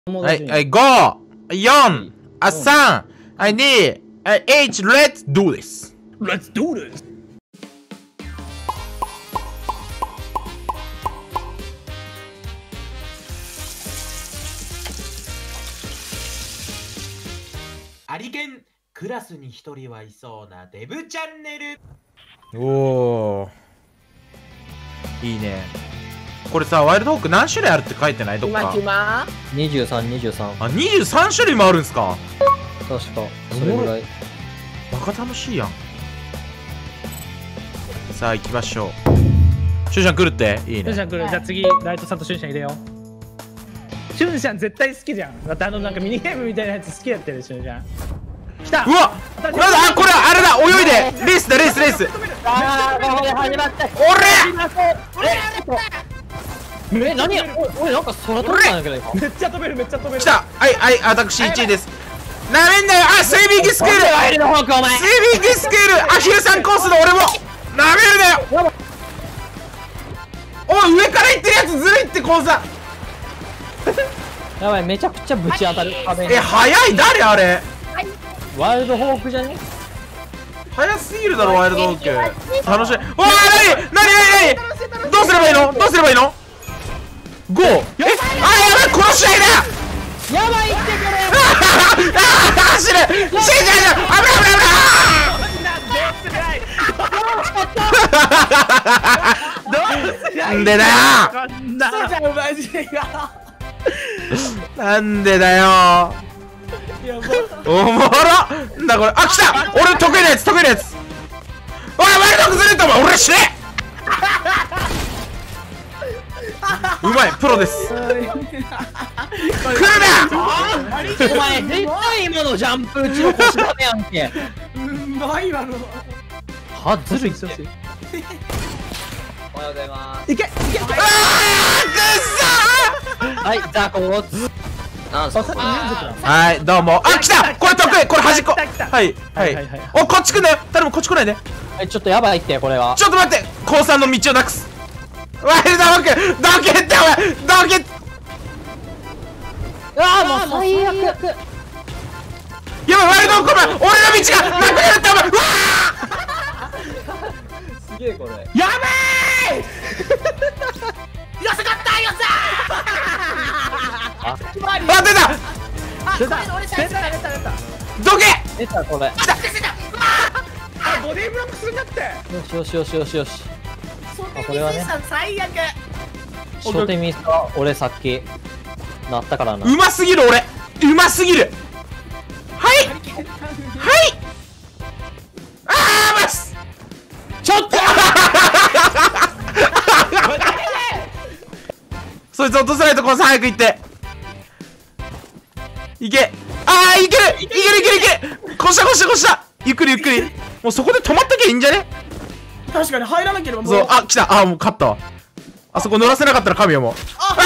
はい、はい、5、4、3、2、1、Let's do this! Let's do this! アリゲンクラスに一人はいそうなデブチャンネル。 おー、いいね。これさ、ワイルドホーク何種類あるって書いてない？どっか。 23。 あ、23種類もあるんすか？ 確か、それぐらい。 バカ楽しいやん。さあ、行きましょう。シュンシャン来るって？いいね。 シュンシャン来る。じゃあ次、ライトさんとシュンシャン入れよう。シュンシャン絶対好きじゃん。だってなんかミニゲームみたいなやつ好きやってる、シュンシャン。来た！ うわ！なんだ、あ、これあれだ、泳いでレースだ、レース。 あー、これ始まった。何や、俺なんか空飛んだんだけど今。 めっちゃ飛べる。 来た。はい、私1位です。なめんなよ。あ、スイミングスクール。スイミングスクール。アヒルさんコースの俺もなめるなよ。おい、上から行ってるやつずるいって、コウさん。 やばい、めちゃくちゃぶち当たる壁に。 早い。誰あれ？ ワイルドホークじゃね？ 早すぎるだろ、ワイルドホーク。楽しい。おい、何どうすればいいの？ 5！ あ、やばい、この試合だ。 やばいってこれ。 走る。死んじゃう。危ない。なんでだよ。なんでだよ。おもろ。なんだこれ。あ、来た。俺得意なやつ。おい、ワイルドホークずれた。お前俺死ね。うまい、プロです。来るな。 お前絶対今のジャンプうちの腰ダメやんけ。はずるいって。おはようございます。 いけ。 あー、くっそー。 はい、ザコーツ。 はい、どうも。あ、来た。これ得意。これ端っこ。はい。お、こっち来んなよ。誰もこっち来ないで。 はい、ちょっとやばいってこれは。 ちょっと待って。コウさんの道をなくす。ワイルドホーク、どけってお前、どけ。 うわー、もう最悪。 やばい、ワイルドホーク、お前、俺の道がなくなるってお前。うわすげえこれ。 やべえ。 よさかったよさあ、出た。どけ。 出たこれ。 ボディーブロックするんだって。 よし。あ、これはね。 最悪。 初手ミスは俺さっきなったからな。 うますぎる。俺うますぎる。はい。あー、ます。 ちょっとそいつ落とさないと。この早く行っていけ。あー、いける。こした。ゆっくり。もうそこで止まっときゃいいんじゃね？ 確かに入らなければもう。 そう、あ、来た。あ、もう勝ったわ。あそこ乗らせなかったら神よ、もう。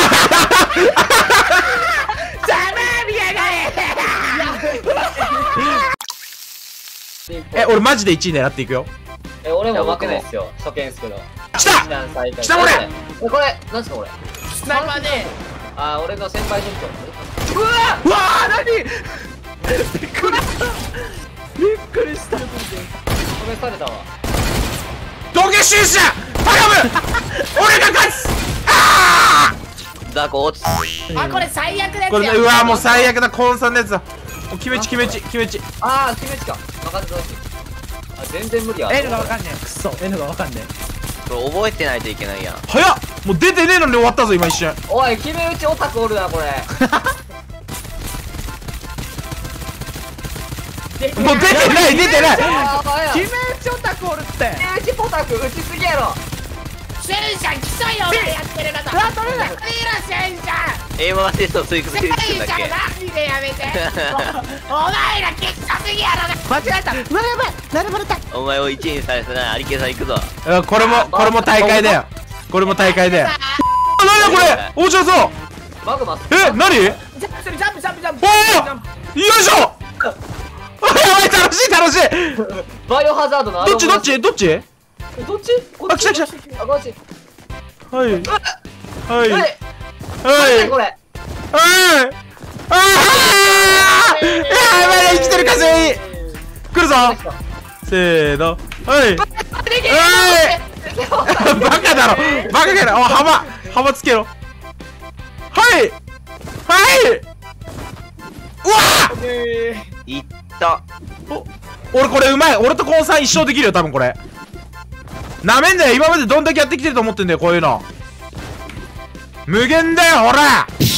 俺マジで1位狙っていくよ。 俺も負けないっすよ、初見っすけど。 来たこれ。 これ、なんすかこれ。 スナイパーね。 あ、俺の先輩実況。 うわー、何。びっくりした。 止めされたわ。 どけシュンシャン頼む。俺が勝つ。 ザコ落ち。 あ、これ最悪ですよ。 これ、うわもう最悪だ。コンさんのやつだ。決めち。 あー、決めちか。任せてほしい。あ、全然無理や。 N がわかんねえ。くそ、N がわかんねこれ覚えてないといけないやん。 早っ。もう出てねえのに終わったぞ今一瞬。 おい、決め打ちオタクおるなこれ。 もう出てない。 え。決め打ちオタクおるって。 決め打ちポタク打ちすぎやろ。 シュンシャンきしょいよ、俺やってること。 うわ、取れない。 いいの、シュンシャン。 エイマーテスト追加するんだっシュンシャン、 け。 マジでやめて。お前らきしょすぎやろ。 間違えた。うわ、やばい。何バレた。 お前を1位にされたな、アリケさん行くぞ。 これも大会だよ。なんだこれ。面白そう。 マグマ。 何？ ジャンプ。 おお、よいしょ。やばい、楽しい。 バイオハザードのどっち？ どっち？ あ、来た。 あ、こっち。 はい。 これ。 せーの、はいバカだろバカだろ。幅つけろ。はいうわいった俺これうまい。俺とコンさん一生できるよ多分これ。なめんだよ。今までどんだけやってきてると思ってんだよこういうの。無限だよほら。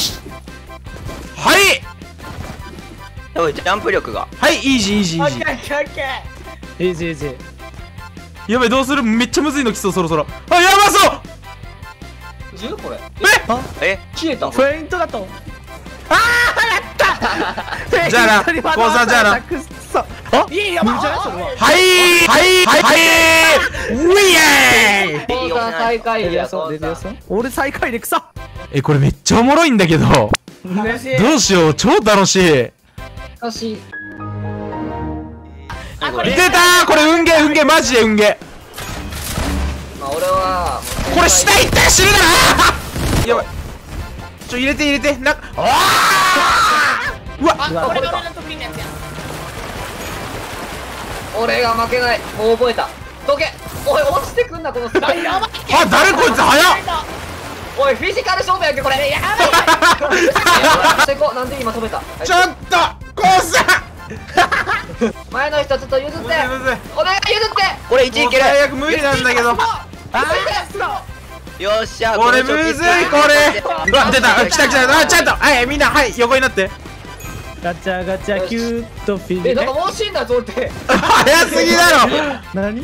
はいやばいジャンプ力がはい、イージーイージーイージー。 イージーイージー。 やばい、どうする。めっちゃむずいの来そう。そろそろ。あ、やばそう 10これえ消えたフェイントだと。 じゃあなコンさんじゃあな。 くっそ。あ、いいやばいじゃないそれは。 ウィエーイ。 コンさん最下位やコンさん俺最下位で草。 これめっちゃおもろいんだけど。どうしよう、超楽しい。出しかしたー。これ運ゲーマジで運ゲまあ俺はー。これ下行ったら死ぬだな。やばい。入れてな。うわ俺が負けない。もう覚えた。どけ。おい落ちてくんなこのスタイル。 あ、誰こいつ早っ。 おいフィジカル勝負やんけこれ。やばい。成功。なんで今止めた。 ちょっとコンさん前の人ちょっと譲って。お願い譲って。 これ1いける最悪無理なんだけど。 よっしゃ俺むずいこれ。うわ出た。来た。あ、ちゃんとみんな横になって。 ガチャガチャキューッとフィジなんかもう死んだぞって早すぎだろ。 何。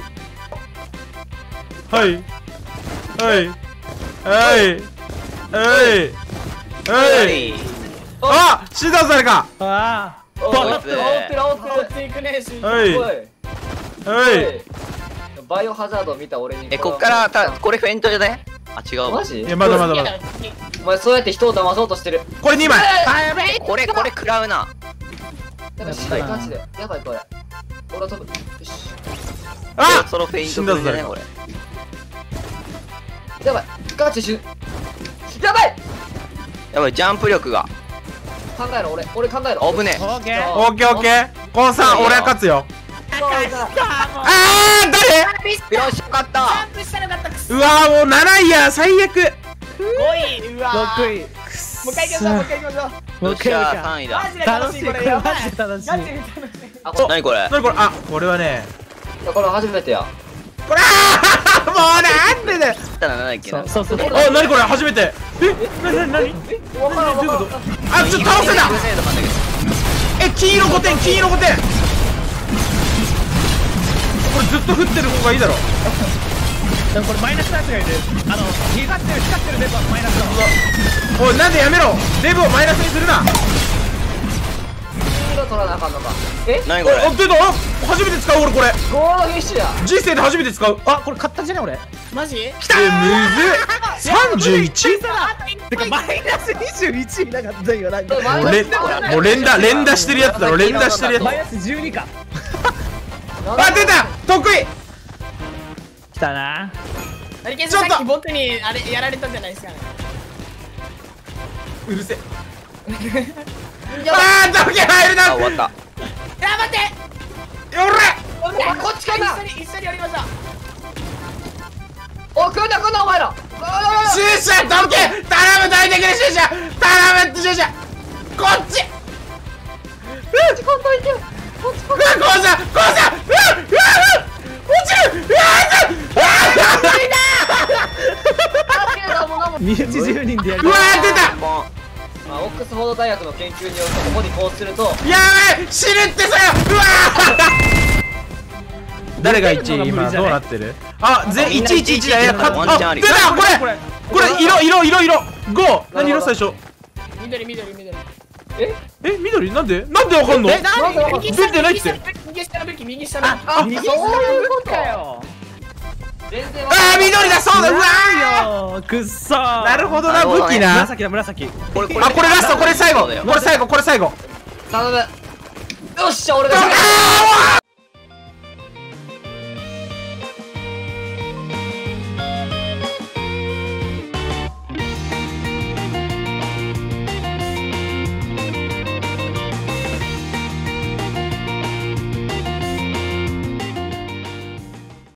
はいあ、死んだぞ誰か。 あおい煽っていくねバイオハザード見た俺にこっからこれフェイントじゃないあ違うマジ。 いやまだお前そうやって人を騙そうとしてる。 これ2枚。 これ食らうなやばい白い感じでやばいこれ俺は飛ぶ。よしあ、 そのフェイントくるんじゃないこれやばいガチしやばい。 やばいジャンプ力が考えろ俺考えろ。 危ねえオッケー。 オッケーコンさん俺は勝つよ。誰。 よしよかったうわもう7位や最悪。 6位。 よっしゃ3位だ楽しいこれやばい。楽しい。 何これあ、これはね。 これ初めてや。 これもうなんでだよ。 ったら何だっけなそう。 あ、何これ初めて。何わからんあ、ちょっと倒せた。黄色5点これずっと降ってる方がいいだろ。 でもこれマイナスのやつがいる。光ってるデブはマイナスだ。 おい、なんでやめろ。デブをマイナスにするな。 色取らなあかんのか。 何これあ、出た。初めて使う俺これ。 ゴールフィッシュや。 人生で初めて使う。 あ、これ買ったんじゃね俺。マジ？ むずっ。31？ てかマイナス21いなかったよなんか。 もう連打してるやつだろ。連打してるやつ。 マイナス12か。 あ、出た。得意。 来たな。 さっき僕にあれやられたじゃないですかね。 うるせ。あー、得意入るな。 あ終わったやばってよこっちかな。 一緒にやりました。 お来んなお前ら。 シューシャどけ。頼むどいてくれシューシャ。頼むシューシャ。こっち。 こんといてよ。 こうさ落ちる。 身内10人でやる。 うわー出た。 ポンオックスフォード大学の研究によるとここにこうするとやばい死ぬってそれ。うわー誰が1位今どうなってる。あ、111だ。 ワンチャンあり出た。これ色5。何色最初。 緑。 緑なんでわかんの。出てないって。 右下の武器。 そういうことかよ。 全然あー緑だ。そうだ。うわよくっそー。 なるほどな武器な。 紫。 これあ、これラスト。これ最後。 頼む。よっしゃ俺が。